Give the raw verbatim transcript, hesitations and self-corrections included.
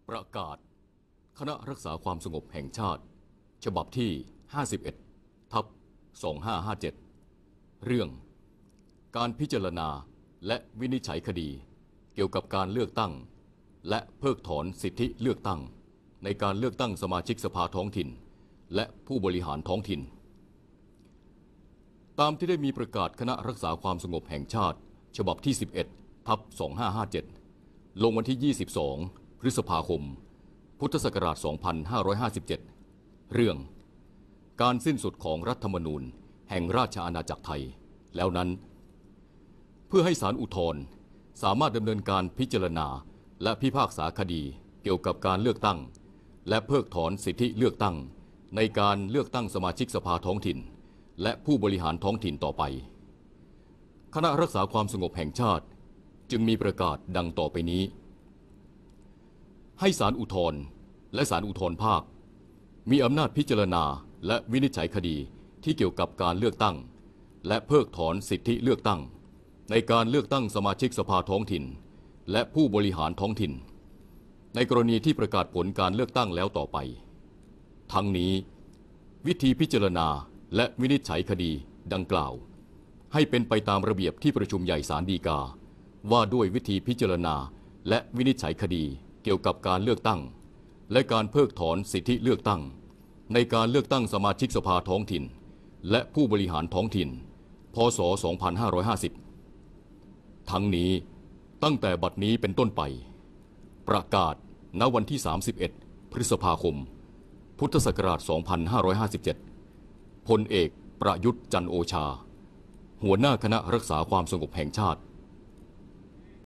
ประกาศคณะรักษาความสงบแห่งชาติฉบับที่ห้าสิบเอ็ดทับสองห้าห้าเจ็ดเรื่องการพิจารณาและวินิจฉัยคดีเกี่ยวกับการเลือกตั้งและเพิกถอนสิทธิเลือกตั้งในการเลือกตั้งสมาชิกสภาท้องถิ่นและผู้บริหารท้องถิ่นตามที่ได้มีประกาศคณะรักษาความสงบแห่งชาติฉบับที่สิบเอ็ดทับสองห้าห้าเจ็ดลงวันที่ยี่สิบสองพฤษภาคมพุทธศักราชสองพันห้าร้อยห้าสิบเจ็ดเรื่องการสิ้นสุดของรัฐธรรมนูญแห่งราชอาณาจักรไทยแล้วนั้นเพื่อให้ศาลอุทธรณ์สามารถดำเนินการพิจารณาและพิพากษาคดีเกี่ยวกับการเลือกตั้งและเพิกถอนสิทธิเลือกตั้งในการเลือกตั้งสมาชิกสภาท้องถิ่นและผู้บริหารท้องถิ่นต่อไปคณะรักษาความสงบแห่งชาติจึงมีประกาศดังต่อไปนี้ให้ศาลอุทธรณ์และศาลอุทธรณ์ภาคมีอำนาจพิจารณาและวินิจฉัยคดีที่เกี่ยวกับการเลือกตั้งและเพิกถอนสิทธิเลือกตั้งในการเลือกตั้งสมาชิกสภาท้องถิ่นและผู้บริหารท้องถิ่นในกรณีที่ประกาศผลการเลือกตั้งแล้วต่อไปทั้งนี้วิธีพิจารณาและวินิจฉัยคดีดังกล่าวให้เป็นไปตามระเบียบที่ประชุมใหญ่ศาลฎีกาว่าด้วยวิธีพิจารณาและวินิจฉัยคดีเกี่ยวกับการเลือกตั้งและการเพิกถอนสิทธิเลือกตั้งในการเลือกตั้งสมาชิกสภาท้องถิ่นและผู้บริหารท้องถิ่นพ.ศ. สองพันห้าร้อยห้าสิบทั้งนี้ตั้งแต่บัดนี้เป็นต้นไปประกาศณวันที่สามสิบเอ็ดพฤษภาคมพุทธศักราชสองพันห้าร้อยห้าสิบเจ็ดพลเอกประยุทธ์จันทร์โอชาหัวหน้าคณะรักษาความสงบแห่งชาติ